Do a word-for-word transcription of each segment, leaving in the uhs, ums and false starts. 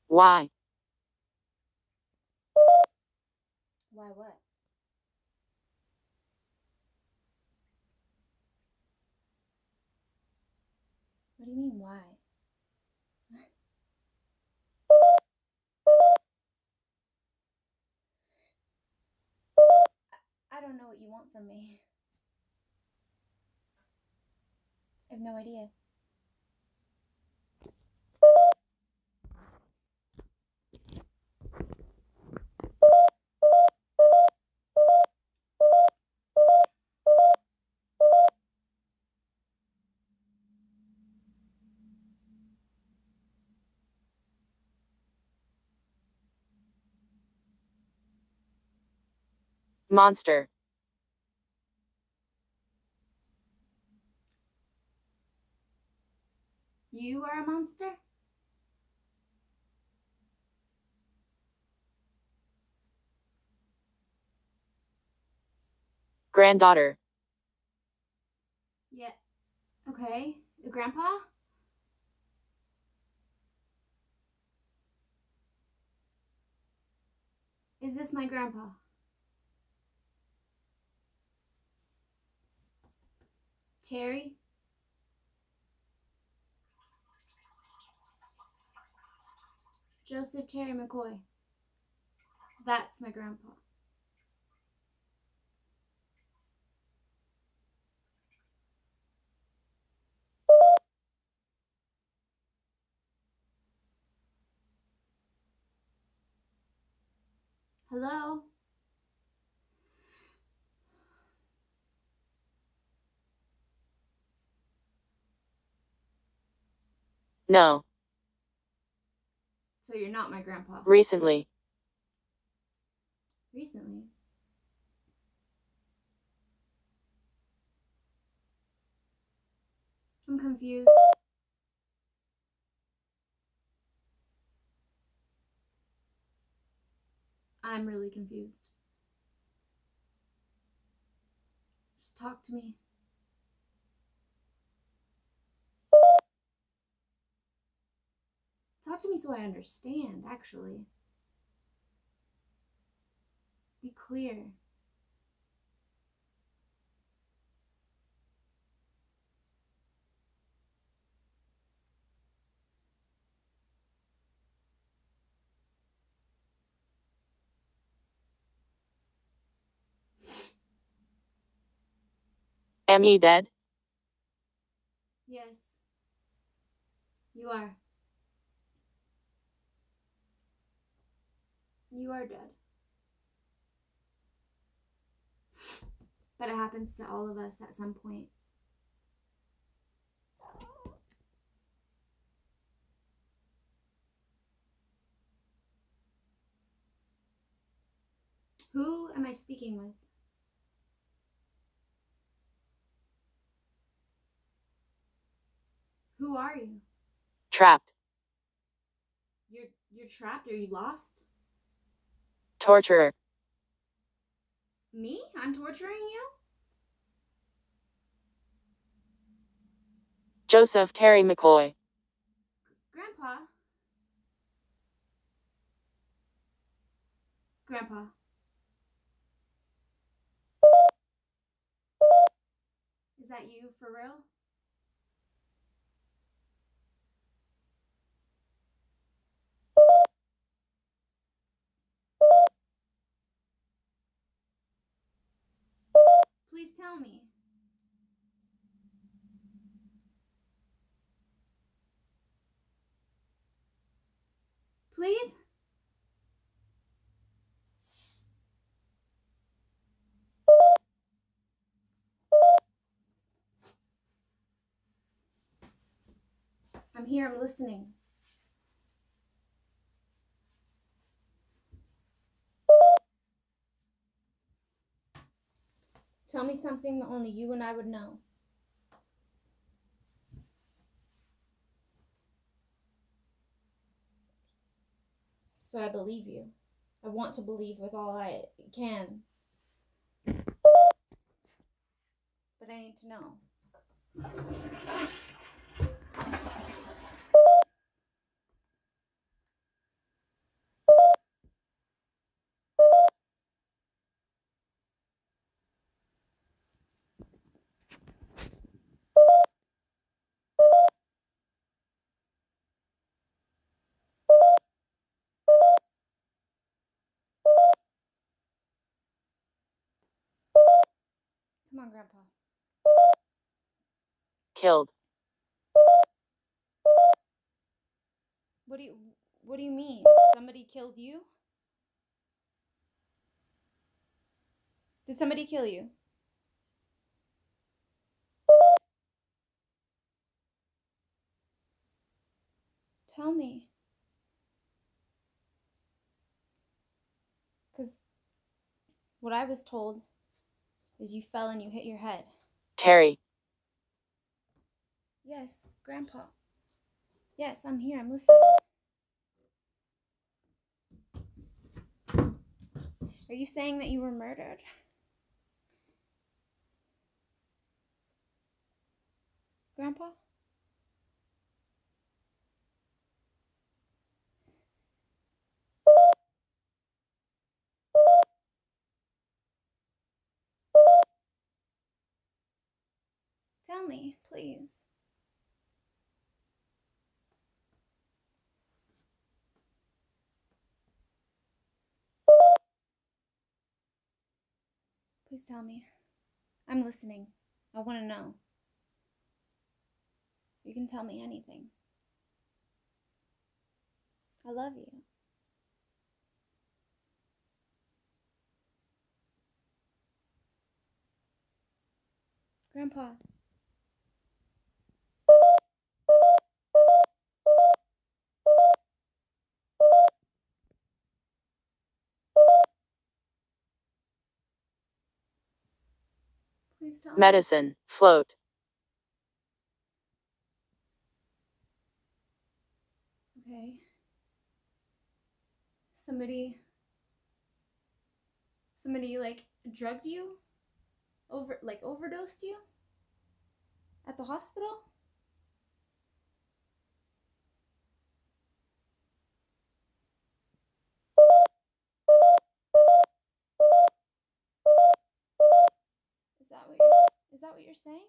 Why? Why what? What do you mean, why? I don't know what you want from me. I have no idea. Monster. You are a monster? Granddaughter. Yeah. Okay. Grandpa? Is this my grandpa? Terry? Joseph Terry McCoy. That's my grandpa. Hello? No. So you're not my grandpa? Recently. Recently? I'm confused. I'm really confused. Just talk to me. Talk to me so I understand, actually. Be clear. Am ye dead? Yes. You are. You are dead. But it happens to all of us at some point. Who am I speaking with? Who are you? Trapped. You're you're trapped? Are you lost? Torturer. Me? I'm torturing you? Joseph Terry McCoy. Grandpa? Grandpa? Is that you for real? Please tell me. Please? I'm here, I'm listening. Tell me something that only you and I would know. So I believe you. I want to believe with all I can. But I need to know. Come on, Grandpa. Killed. What do you what do you mean? Somebody killed you? Did somebody kill you? Tell me. Because what I was told is you fell and you hit your head. Terry. Yes, Grandpa. Yes, I'm here. I'm listening. Are you saying that you were murdered? Grandpa? Tell me, please. Please tell me. I'm listening. I want to know. You can tell me anything. I love you. Grandpa. Please tell me. Medicine. Float. Okay. Somebody. Somebody, like, drugged you? Over, like, overdosed you? At the hospital? Is that what you're, is that what you're saying?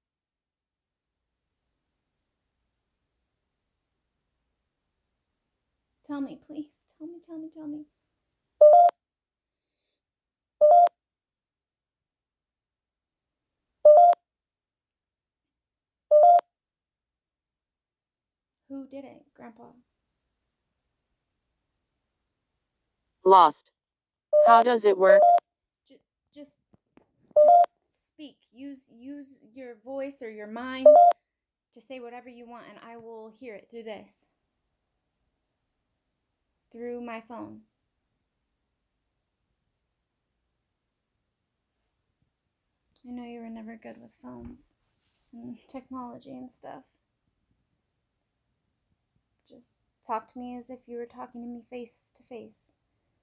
Tell me, please. Tell me, tell me, tell me. Who did it, Grandpa? Lost. How does it work? Just, just, just speak. Use, use your voice or your mind to say whatever you want, and I will hear it through this. Through my phone. I know you were never good with phones and technology and stuff. Just talk to me as if you were talking to me face to face.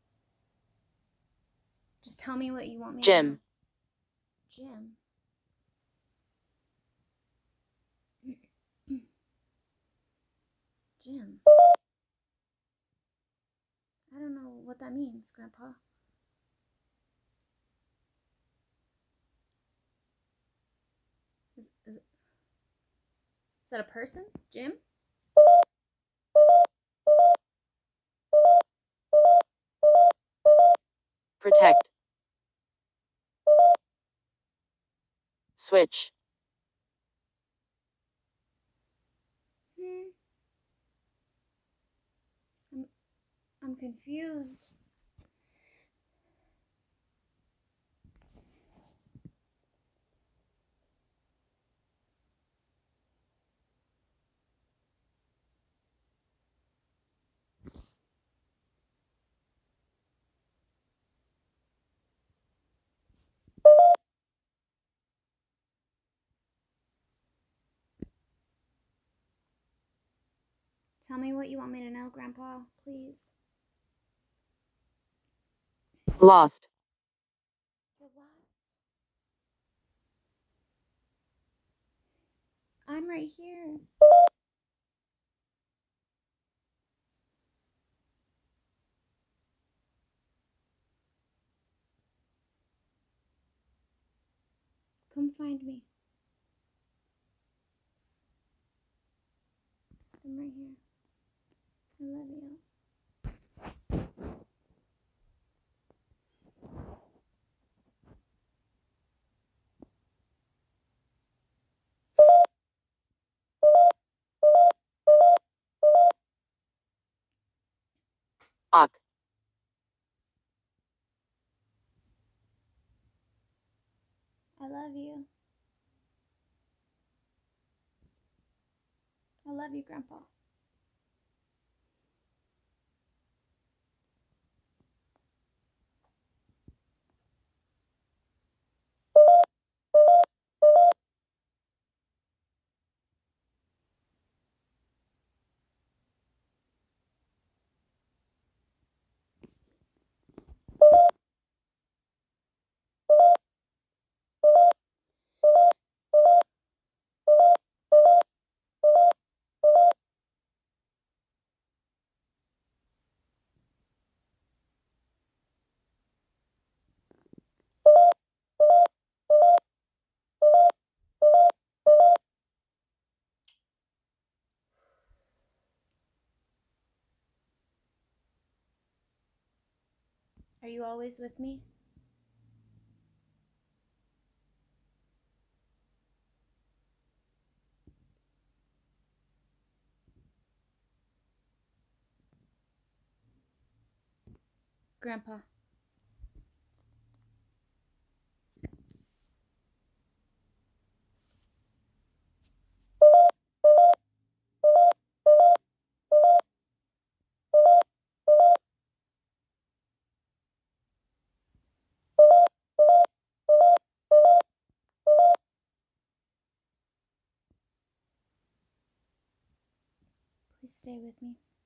Just tell me what you want me Jim. to know. Jim. Jim. I don't know what that means, Grandpa. Is, is, is that a person? Jim? Protect. Switch. Hmm. I'm, I'm confused. Tell me what you want me to know, Grandpa, please. Lost. You're lost. I'm right here. Come find me. I'm right here. I love you. Hawk. I love you. I love you, Grandpa. Are you always with me? Grandpa. Please stay with me.